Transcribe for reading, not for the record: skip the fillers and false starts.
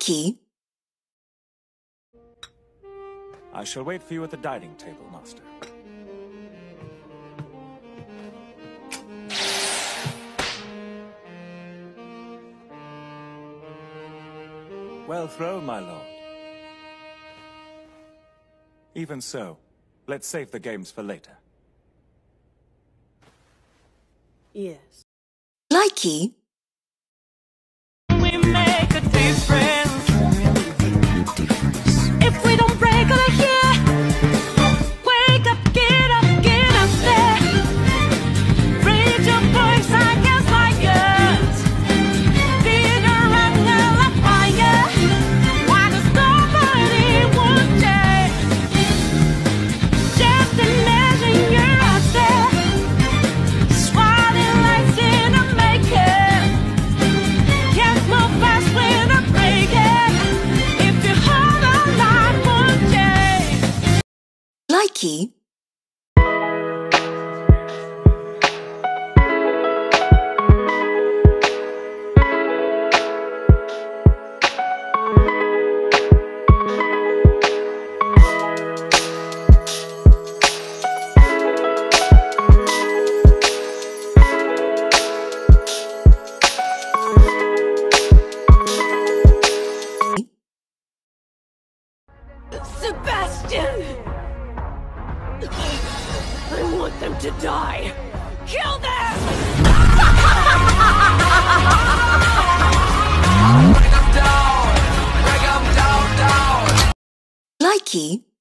Likey. I shall wait for you at the dining table, Master. Well thrown, my lord. Even so, let's save the games for later. Yes. Likey. We make a difference. If we don't break out of here, wake up, get up there. Raise your voice against lions. Bigger and hella fire. Why does nobody want change? Just imagine you're out there, swatting lights in a making. Can't move fast when I break it. If you hold on, life won't change. Likey. Sebastian! I want them to die! Kill them! Likey.